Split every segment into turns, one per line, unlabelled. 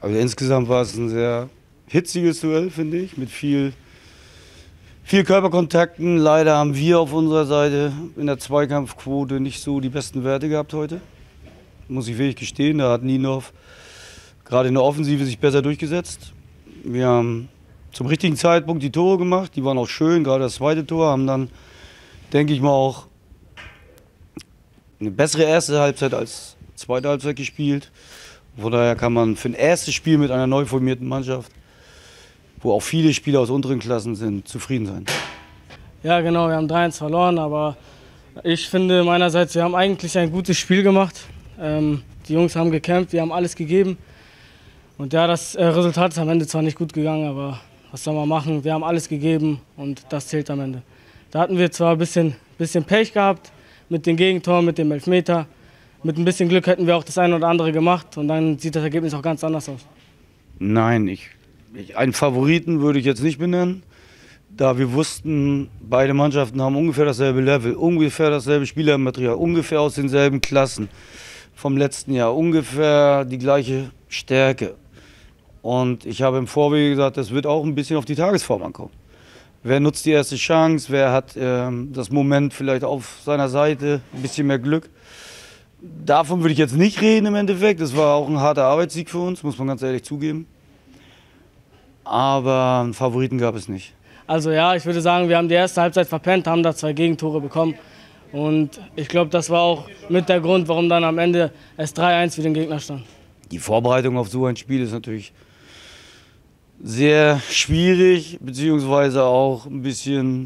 Also insgesamt war es ein sehr hitziges Duell, finde ich, mit viel Körperkontakten. Leider haben wir auf unserer Seite in der Zweikampfquote nicht so die besten Werte gehabt heute. Muss ich wirklich gestehen, da hat Nienhoff gerade in der Offensive sich besser durchgesetzt. Wir haben zum richtigen Zeitpunkt die Tore gemacht, die waren auch schön, gerade das zweite Tor, haben dann, denke ich mal, auch eine bessere erste Halbzeit als zweite Halbzeit gespielt. Von daher kann man für ein erstes Spiel mit einer neu formierten Mannschaft, wo auch viele Spieler aus unteren Klassen sind, zufrieden sein.
Ja genau, wir haben 3-1 verloren, aber ich finde meinerseits, wir haben eigentlich ein gutes Spiel gemacht. Die Jungs haben gekämpft, wir haben alles gegeben. Und ja, das Resultat ist am Ende zwar nicht gut gegangen, aber was soll man machen? Wir haben alles gegeben und das zählt am Ende. Da hatten wir zwar ein bisschen Pech gehabt mit den Gegentoren, mit dem Elfmeter. Mit ein bisschen Glück hätten wir auch das eine oder andere gemacht und dann sieht das Ergebnis auch ganz anders aus.
Nein, einen Favoriten würde ich jetzt nicht benennen, da wir wussten, beide Mannschaften haben ungefähr dasselbe Level, ungefähr dasselbe Spielermaterial, ungefähr aus denselben Klassen vom letzten Jahr, ungefähr die gleiche Stärke. Und ich habe im Vorwege gesagt, das wird auch ein bisschen auf die Tagesform ankommen. Wer nutzt die erste Chance, wer hat das Moment vielleicht auf seiner Seite, ein bisschen mehr Glück. Davon würde ich jetzt nicht reden im Endeffekt. Das war auch ein harter Arbeitssieg für uns, muss man ganz ehrlich zugeben. Aber einen Favoriten gab es nicht.
Also ja, ich würde sagen, wir haben die erste Halbzeit verpennt, haben da 2 Gegentore bekommen. Und ich glaube, das war auch mit der Grund, warum dann am Ende es 3-1 für den Gegner stand.
Die Vorbereitung auf so ein Spiel ist natürlich sehr schwierig, beziehungsweise auch ein bisschen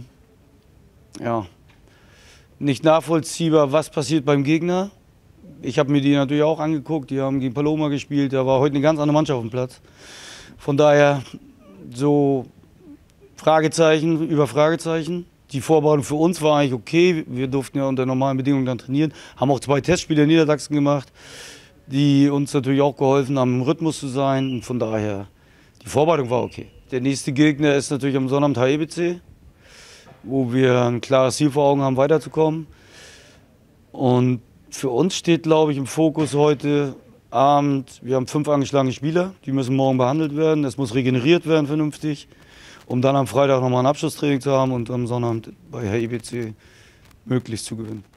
nicht nachvollziehbar, was passiert beim Gegner. Ich habe mir die natürlich auch angeguckt, die haben gegen Paloma gespielt, da war heute eine ganz andere Mannschaft auf dem Platz. Von daher so Fragezeichen über Fragezeichen. Die Vorbereitung für uns war eigentlich okay, wir durften ja unter normalen Bedingungen dann trainieren, haben auch 2 Testspiele in Niedersachsen gemacht, die uns natürlich auch geholfen haben, im Rhythmus zu sein. Und von daher, die Vorbereitung war okay. Der nächste Gegner ist natürlich am Sonnabend HEBC, wo wir ein klares Ziel vor Augen haben, weiterzukommen. Und für uns steht, glaube ich, im Fokus heute Abend, wir haben 5 angeschlagene Spieler, die müssen morgen behandelt werden, es muss regeneriert werden vernünftig, um dann am Freitag nochmal ein Abschlusstraining zu haben und am Sonnabend bei HEBC möglichst zu gewinnen.